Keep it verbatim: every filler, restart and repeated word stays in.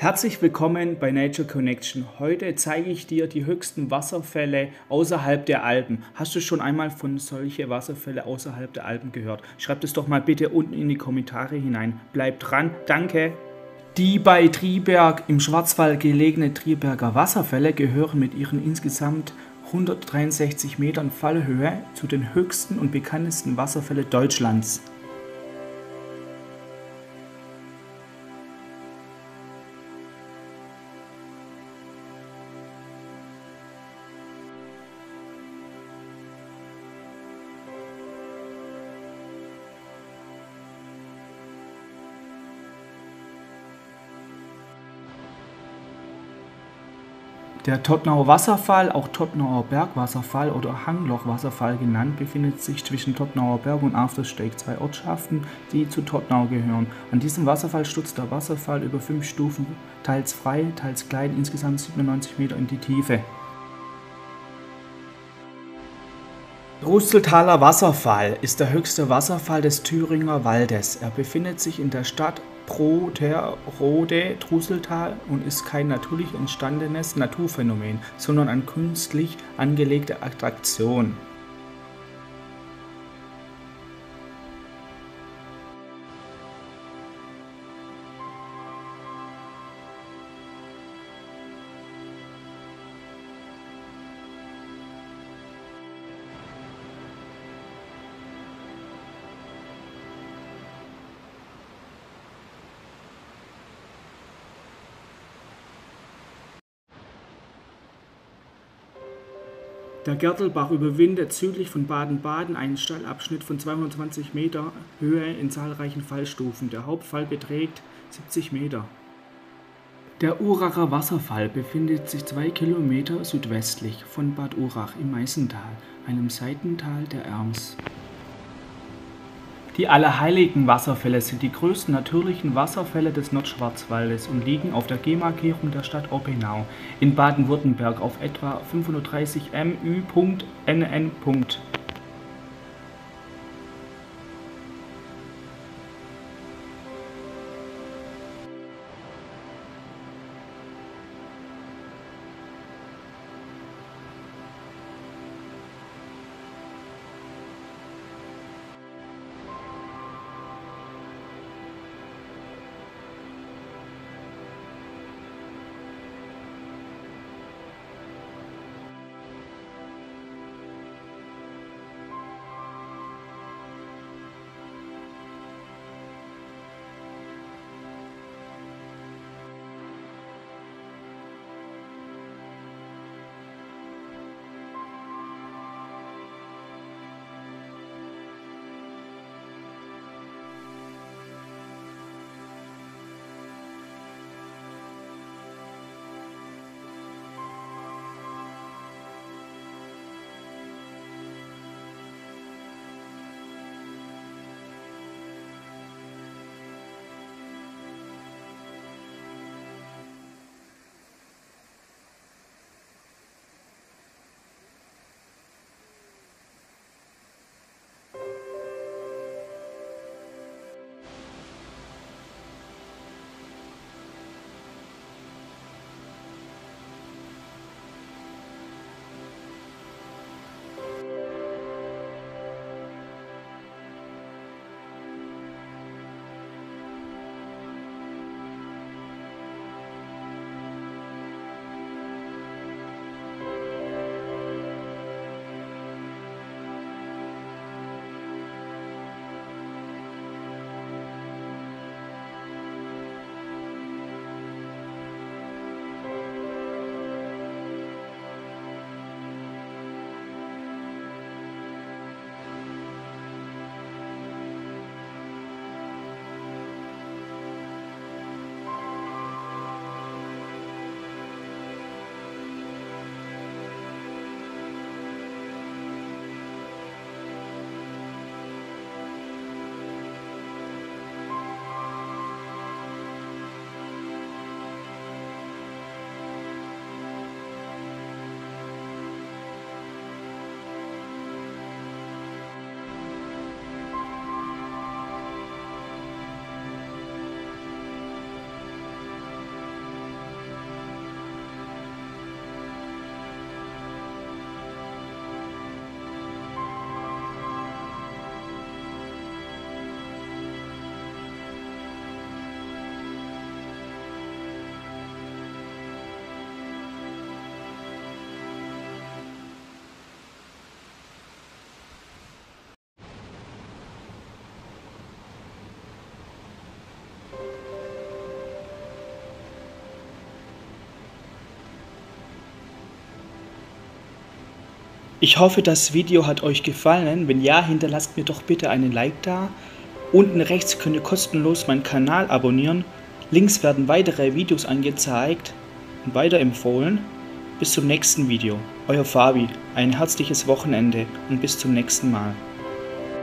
Herzlich willkommen bei Nature Connection. Heute zeige ich dir die höchsten Wasserfälle außerhalb der Alpen. Hast du schon einmal von solchen Wasserfälle außerhalb der Alpen gehört? Schreib das doch mal bitte unten in die Kommentare hinein. Bleib dran, danke! Die bei Triberg im Schwarzwald gelegenen Triberger Wasserfälle gehören mit ihren insgesamt hundertdreiundsechzig Metern Fallhöhe zu den höchsten und bekanntesten Wasserfällen Deutschlands. Der Tottnauer Wasserfall, auch Tottnauer Bergwasserfall oder Hanglochwasserfall genannt, befindet sich zwischen Tottnauer Berg und Aftersteig, zwei Ortschaften, die zu Tottnau gehören. An diesem Wasserfall stürzt der Wasserfall über fünf Stufen, teils frei, teils klein, insgesamt siebenundneunzig Meter in die Tiefe. Drusseltaler Wasserfall ist der höchste Wasserfall des Thüringer Waldes. Er befindet sich in der Stadt Proterode-Drusseltal und ist kein natürlich entstandenes Naturphänomen, sondern eine künstlich angelegte Attraktion. Der Gertelbach überwindet südlich von Baden-Baden einen Steilabschnitt von zweihundertzwanzig Meter Höhe in zahlreichen Fallstufen. Der Hauptfall beträgt siebzig Meter. Der Uracher Wasserfall befindet sich zwei Kilometer südwestlich von Bad Urach im Meißental, einem Seitental der Erms. Die Allerheiligen-Wasserfälle sind die größten natürlichen Wasserfälle des Nordschwarzwaldes und liegen auf der Gemarkierung der Stadt Oppenau in Baden-Württemberg auf etwa fünfhundertdreißig Meter N N. Ich hoffe, das Video hat euch gefallen. Wenn ja, hinterlasst mir doch bitte einen Like da. Unten rechts könnt ihr kostenlos meinen Kanal abonnieren. Links werden weitere Videos angezeigt und weiterempfohlen. Bis zum nächsten Video. Euer Fabi, ein herzliches Wochenende und bis zum nächsten Mal.